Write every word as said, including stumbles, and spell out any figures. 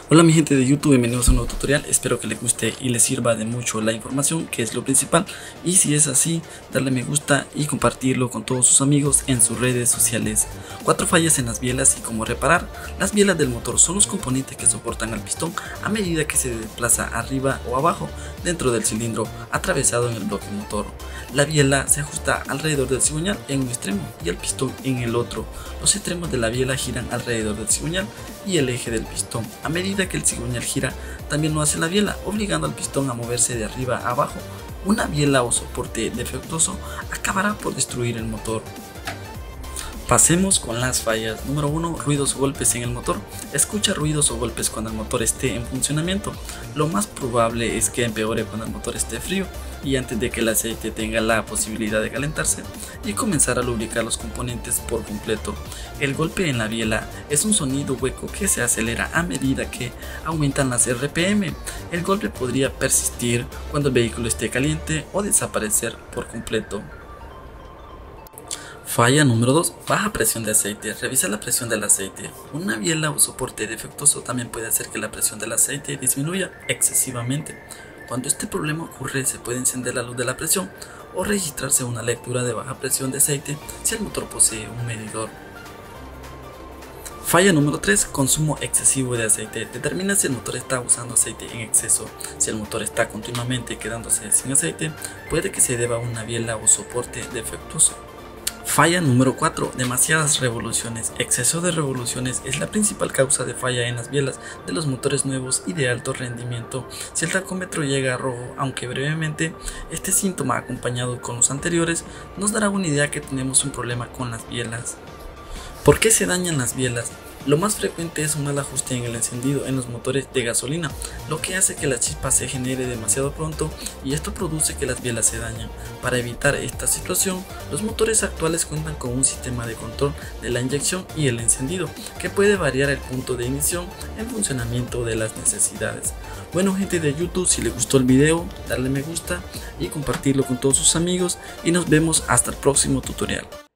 Hola mi gente de YouTube, bienvenidos a un nuevo tutorial. Espero que les guste y les sirva de mucho la información, que es lo principal. Y si es así, darle me gusta y compartirlo con todos sus amigos en sus redes sociales. Cuatro fallas en las bielas y cómo reparar. Las bielas del motor son los componentes que soportan al pistón a medida que se desplaza arriba o abajo dentro del cilindro atravesado en el bloque motor. La biela se ajusta alrededor del cigüeñal en un extremo y el pistón en el otro. Los extremos de la biela giran alrededor del cigüeñal y el eje del pistón. A medida que el cigüeñal gira, también lo hace la biela, obligando al pistón a moverse de arriba a abajo. Una biela o soporte defectuoso acabará por destruir el motor. Pasemos con las fallas. Número uno. Ruidos o golpes en el motor. Escucha ruidos o golpes cuando el motor esté en funcionamiento. Lo más probable es que empeore cuando el motor esté frío y antes de que el aceite tenga la posibilidad de calentarse y comenzar a lubricar los componentes por completo. El golpe en la biela es un sonido hueco que se acelera a medida que aumentan las R P M. El golpe podría persistir cuando el vehículo esté caliente o desaparecer por completo. Falla número dos. Baja presión de aceite. Revisa la presión del aceite. Una biela o soporte defectuoso también puede hacer que la presión del aceite disminuya excesivamente. Cuando este problema ocurre, se puede encender la luz de la presión o registrarse una lectura de baja presión de aceite si el motor posee un medidor. Falla número tres. Consumo excesivo de aceite. Determina si el motor está usando aceite en exceso. Si el motor está continuamente quedándose sin aceite, puede que se deba a una biela o soporte defectuoso. Falla número cuatro. Demasiadas revoluciones. Exceso de revoluciones es la principal causa de falla en las bielas de los motores nuevos y de alto rendimiento. Si el tacómetro llega a rojo, aunque brevemente, este síntoma acompañado con los anteriores nos dará una idea que tenemos un problema con las bielas. ¿Por qué se dañan las bielas? Lo más frecuente es un mal ajuste en el encendido en los motores de gasolina, lo que hace que la chispa se genere demasiado pronto y esto produce que las bielas se dañen. Para evitar esta situación, los motores actuales cuentan con un sistema de control de la inyección y el encendido, que puede variar el punto de ignición en funcionamiento de las necesidades. Bueno gente de YouTube, si les gustó el video, darle me gusta y compartirlo con todos sus amigos y nos vemos hasta el próximo tutorial.